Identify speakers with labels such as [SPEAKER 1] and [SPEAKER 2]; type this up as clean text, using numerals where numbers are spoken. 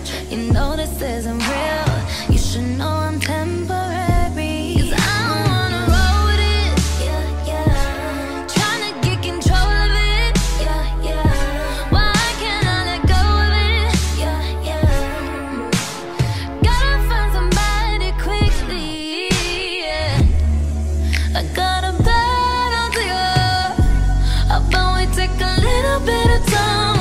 [SPEAKER 1] You know this isn't real. You should know I'm temporary. 'Cause I don't wanna roll with it. Yeah, yeah. Tryna get control of it. Yeah, yeah. Why can't I let go of it? Yeah, yeah. Gotta find somebody quickly. Yeah. I got a bad idea. How about we take a little bit of time?